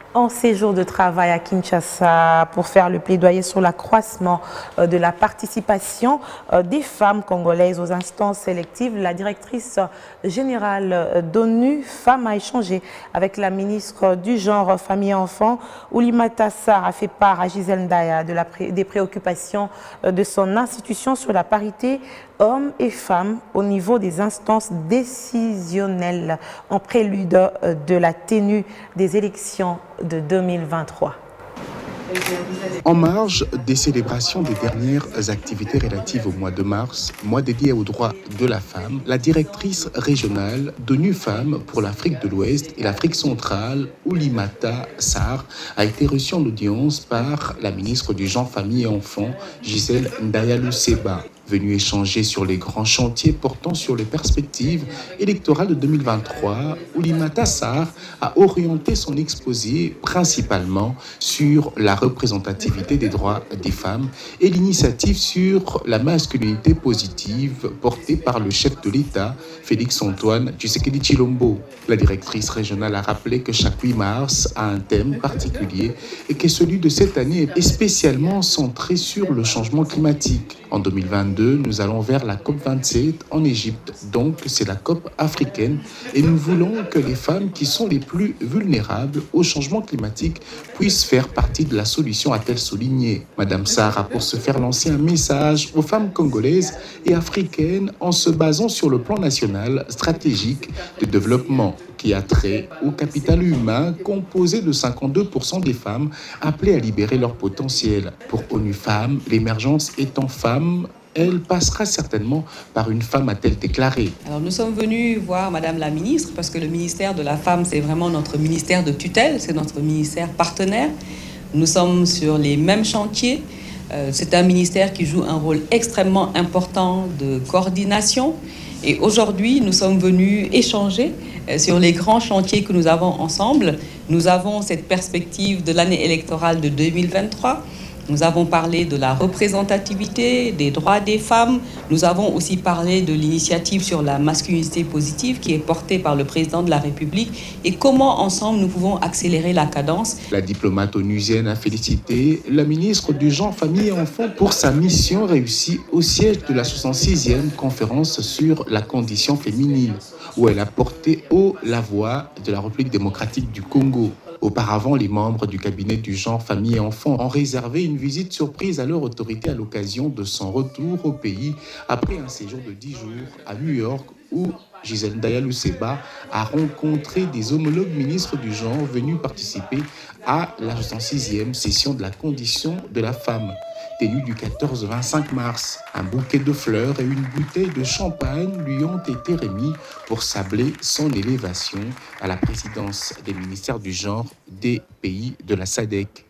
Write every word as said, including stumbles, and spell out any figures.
en séjour de travail à Kinshasa pour faire le plaidoyer sur l'accroissement de la participation des femmes congolaises aux instances sélectives. La directrice générale d'ONU Femmes a échangé avec la ministre du Genre, Famille et Enfants. Oulimata Sarr a fait part à Gisèle Ndaya de la pré des préoccupations de son institution sur la parité hommes et femmes au niveau des instances décisionnelles en prélude de la tenue des élections de deux mille vingt-trois. En marge des célébrations des dernières activités relatives au mois de mars, mois dédié aux droits de la femme, la directrice régionale d'ONU Femmes pour l'Afrique de l'Ouest et l'Afrique centrale, Oulimata Sarr, a été reçue en audience par la ministre du Genre, Famille et Enfants, Gisèle Ndaya Luseba. Venue échanger sur les grands chantiers portant sur les perspectives électorales de deux mille vingt-trois, Oulimata Sarr a orienté son exposé principalement sur la représentativité des droits des femmes et l'initiative sur la masculinité positive portée par le chef de l'État, Félix-Antoine Tshisekedi Tshilombo. La directrice régionale a rappelé que chaque huit mars a un thème particulier et que celui de cette année est spécialement centré sur le changement climatique. En deux mille vingt-deux, nous allons vers la COP vingt-sept en Égypte, donc c'est la COP africaine et nous voulons que les femmes qui sont les plus vulnérables au changement climatique puissent faire partie de la solution, a-t-elle souligné. Madame Sarr a pour ce faire lancé un message aux femmes congolaises et africaines en se basant sur le plan national stratégique de développement qui a trait au capital humain composé de cinquante-deux pour cent des femmes appelées à libérer leur potentiel. Pour ONU Femmes, l'émergence étant femme, elle passera certainement par une femme, a-t-elle déclaré. Alors nous sommes venus voir Madame la ministre parce que le ministère de la Femme, c'est vraiment notre ministère de tutelle, c'est notre ministère partenaire. Nous sommes sur les mêmes chantiers. C'est un ministère qui joue un rôle extrêmement important de coordination. Et aujourd'hui, nous sommes venus échanger sur les grands chantiers que nous avons ensemble. Nous avons cette perspective de l'année électorale de deux mille vingt-trois. Nous avons parlé de la représentativité, des droits des femmes. Nous avons aussi parlé de l'initiative sur la masculinité positive qui est portée par le président de la République et comment ensemble nous pouvons accélérer la cadence. La diplomate onusienne a félicité la ministre du Genre, Famille et Enfants pour sa mission réussie au siège de la soixante-sixième conférence sur la condition féminine, où elle a porté haut la voix de la République démocratique du Congo. Auparavant, les membres du cabinet du Genre, Famille et Enfants ont réservé une visite surprise à leur autorité à l'occasion de son retour au pays après un séjour de dix jours à New York où Gisèle Ndaya Luseba a rencontré des homologues ministres du genre venus participer à la soixante-sixième session de la condition de la femme, tenue du quatorze au vingt-cinq mars. Un bouquet de fleurs et une bouteille de champagne lui ont été remis pour sabler son élévation à la présidence des ministères du genre des pays de la S A D C.